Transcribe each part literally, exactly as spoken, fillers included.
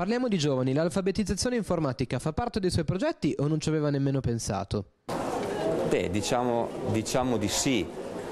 Parliamo di giovani, l'alfabetizzazione informatica fa parte dei suoi progetti o non ci aveva nemmeno pensato? Beh, diciamo, diciamo di sì.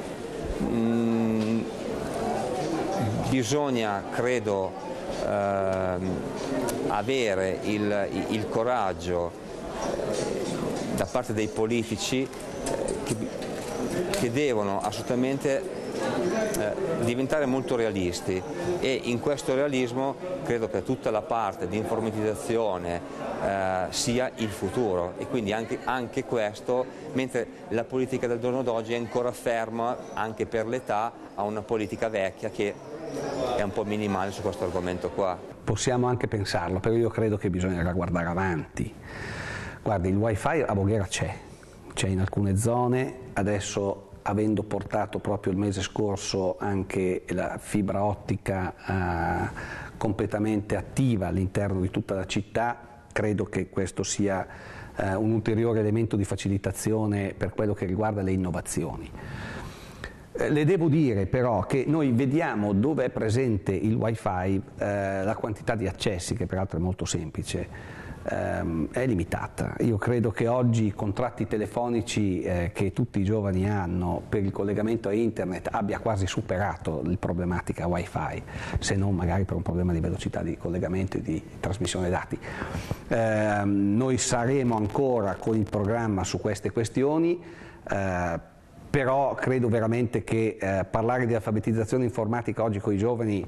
Mm, bisogna, credo, eh, avere il, il coraggio eh, da parte dei politici eh, che, che devono assolutamente Eh, diventare molto realisti, e in questo realismo credo che tutta la parte di informatizzazione eh, sia il futuro, e quindi anche, anche questo, mentre la politica del giorno d'oggi è ancora ferma anche per l'età a una politica vecchia che è un po' minimale su questo argomento qua. Possiamo anche pensarlo, però io credo che bisognerà guardare avanti. Guardi, il wifi a Voghera c'è, c'è in alcune zone, adesso avendo portato proprio il mese scorso anche la fibra ottica eh, completamente attiva all'interno di tutta la città, credo che questo sia eh, un ulteriore elemento di facilitazione per quello che riguarda le innovazioni. Eh, le devo dire però che noi vediamo dove è presente il wifi, eh, la quantità di accessi, che peraltro è molto semplice, è limitata. Io credo che oggi i contratti telefonici eh, che tutti i giovani hanno per il collegamento a internet abbia quasi superato la problematica wifi, se non magari per un problema di velocità di collegamento e di trasmissione dati. Eh, noi saremo ancora con il programma su queste questioni, eh, però credo veramente che eh, parlare di alfabetizzazione informatica oggi con i giovani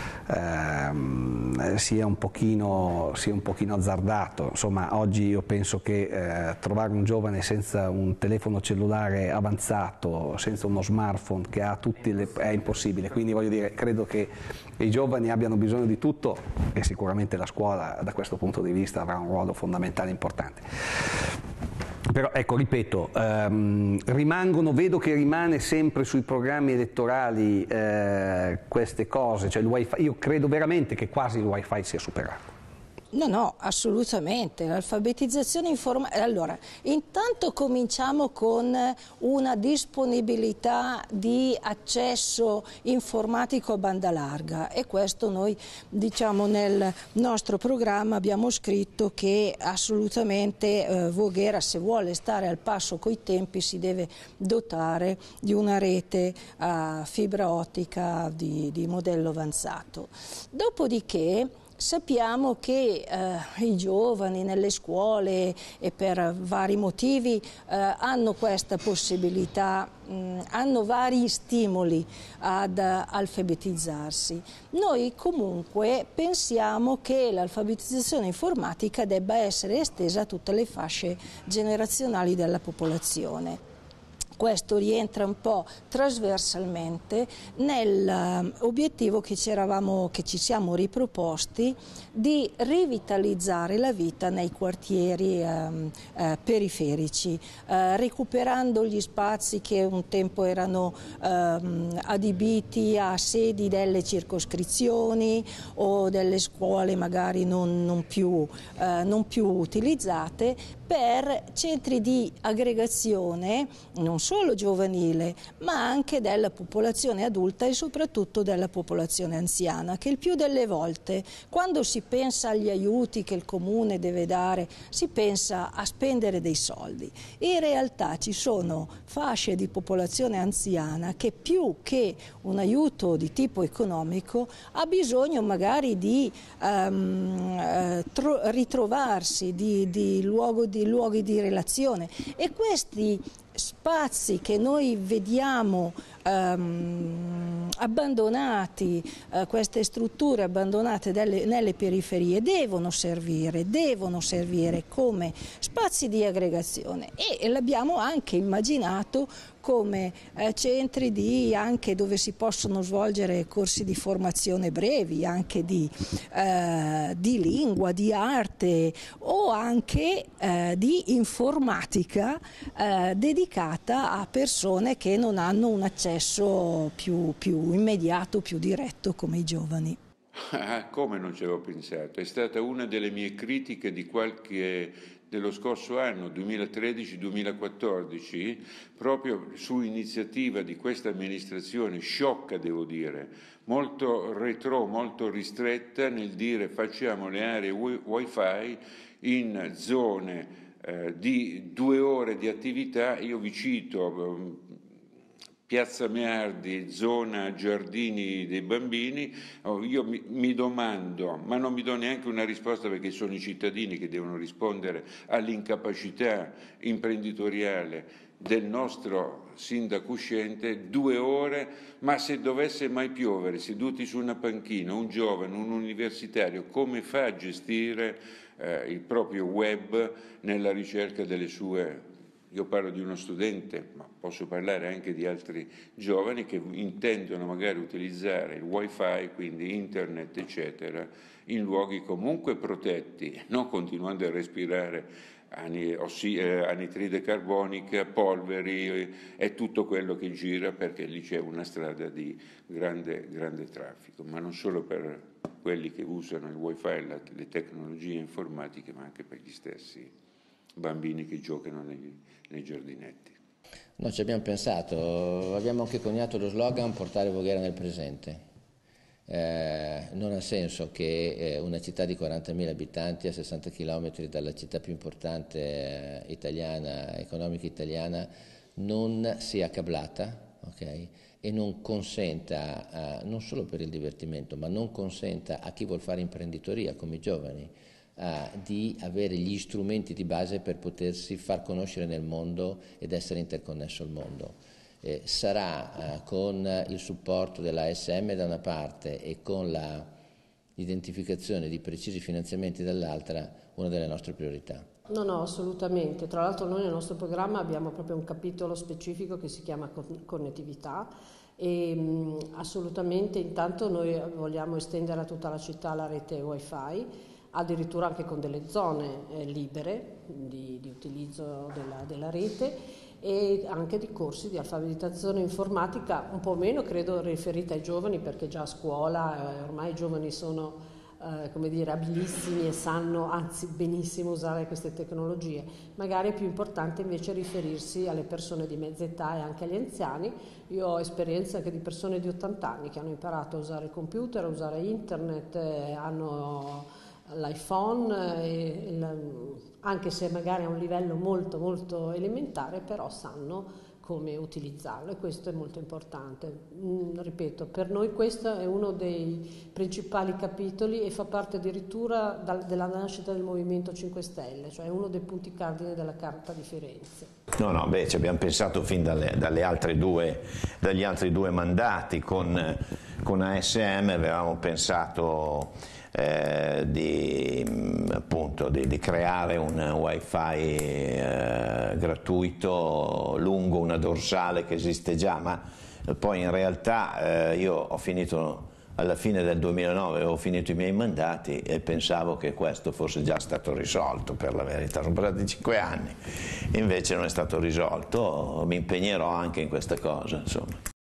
eh, sia, un pochino, sia un pochino azzardato. Insomma, oggi io penso che eh, trovare un giovane senza un telefono cellulare avanzato, senza uno smartphone che ha tutti le, è impossibile, quindi voglio dire, credo che i giovani abbiano bisogno di tutto, e sicuramente la scuola da questo punto di vista avrà un ruolo fondamentale importante. Però ecco, ripeto, ehm, rimangono, vedo che rimane sempre sui programmi elettorali eh, queste cose, cioè il wifi, io credo veramente che quasi il wifi sia superato. No, no, assolutamente. L'alfabetizzazione informatica. Allora, intanto cominciamo con una disponibilità di accesso informatico a banda larga, e questo noi, diciamo, nel nostro programma abbiamo scritto che assolutamente eh, Voghera, se vuole stare al passo coi tempi, si deve dotare di una rete a fibra ottica di, di modello avanzato. Dopodiché sappiamo che eh, i giovani nelle scuole, e per vari motivi, eh, hanno questa possibilità, mh, hanno vari stimoli ad uh, alfabetizzarsi. Noi comunque pensiamo che l'alfabetizzazione informatica debba essere estesa a tutte le fasce generazionali della popolazione. Questo rientra un po' trasversalmente nell'obiettivo che ci, eravamo, che ci siamo riproposti di rivitalizzare la vita nei quartieri eh, eh, periferici, eh, recuperando gli spazi che un tempo erano eh, adibiti a sedi delle circoscrizioni o delle scuole magari non, non, più, eh, non più utilizzate, per centri di aggregazione non solo giovanile, ma anche della popolazione adulta e soprattutto della popolazione anziana, che il più delle volte, quando si pensa agli aiuti che il comune deve dare, si pensa a spendere dei soldi. In realtà ci sono fasce di popolazione anziana che, più che un aiuto di tipo economico, ha bisogno magari di um, eh, ritrovarsi, di, di luogo di di luoghi di relazione, e questi spazi che noi vediamo um, abbandonati, uh, queste strutture abbandonate delle, nelle periferie, devono servire, devono servire come spazi di aggregazione, e, e l'abbiamo anche immaginato come eh, centri di, anche dove si possono svolgere corsi di formazione brevi, anche di, eh, di lingua, di arte, o anche eh, di informatica eh, dedicata a persone che non hanno un accesso più, più immediato, più diretto come i giovani. Ah, come non ci avevo pensato? È stata una delle mie critiche di qualche, dello scorso anno, duemilatredici duemilaquattordici, proprio su iniziativa di questa amministrazione, sciocca devo dire, molto retro, molto ristretta nel dire facciamo le aree wifi in zone eh, di due ore di attività. Io vi cito eh, Piazza Meardi, zona giardini dei bambini. Io mi, mi domando, ma non mi do neanche una risposta perché sono i cittadini che devono rispondere all'incapacità imprenditoriale del nostro sindaco uscente, due ore, ma se dovesse mai piovere, seduti su una panchina, un giovane, un universitario, come fa a gestire eh, il proprio web nella ricerca delle sue... Io parlo di uno studente, ma posso parlare anche di altri giovani che intendono magari utilizzare il wifi, quindi internet eccetera, in luoghi comunque protetti, non continuando a respirare anidride carbonica, polveri e tutto quello che gira, perché lì c'è una strada di grande, grande traffico, ma non solo per quelli che usano il wifi, le tecnologie informatiche, ma anche per gli stessi bambini che giocano nei, nei giardinetti. No, ci abbiamo pensato, abbiamo anche coniato lo slogan portare Voghera nel presente. Eh, non ha senso che eh, una città di quarantamila abitanti a sessanta chilometri dalla città più importante eh, italiana, economica italiana, non sia cablata, okay? E non consenta, eh, non solo per il divertimento, ma non consenta a chi vuol fare imprenditoria come i giovani, Uh, di avere gli strumenti di base per potersi far conoscere nel mondo ed essere interconnesso al mondo. Eh, sarà uh, con il supporto della A S M da una parte e con l'identificazione di precisi finanziamenti dall'altra una delle nostre priorità. No, no, assolutamente. Tra l'altro noi nel nostro programma abbiamo proprio un capitolo specifico che si chiama connettività e mh, assolutamente intanto noi vogliamo estendere a tutta la città la rete wifi, addirittura anche con delle zone eh, libere di, di utilizzo della, della rete e anche di corsi di alfabetizzazione informatica, un po' meno credo riferita ai giovani perché già a scuola eh, ormai i giovani sono eh, come dire, abilissimi e sanno anzi benissimo usare queste tecnologie. Magari è più importante invece riferirsi alle persone di mezza età e anche agli anziani. Io ho esperienza anche di persone di ottanta anni che hanno imparato a usare il computer, a usare internet, eh, hanno l'iPhone, eh, il, anche se magari a un livello molto molto elementare, però sanno come utilizzarlo e questo è molto importante. Mm, ripeto, per noi questo è uno dei principali capitoli e fa parte addirittura dal, della nascita del Movimento cinque Stelle, cioè uno dei punti cardine della Carta di Firenze. No, no, beh, ci abbiamo pensato fin dalle, dalle altre due, dagli altri due mandati con, con A S M, avevamo pensato Eh, di, appunto, di, di creare un wifi eh, gratuito lungo una dorsale che esiste già, ma poi in realtà eh, io ho finito alla fine del duemilanove, ho finito i miei mandati e pensavo che questo fosse già stato risolto, per la verità, sono passati cinque anni, invece non è stato risolto, mi impegnerò anche in questa cosa, insomma.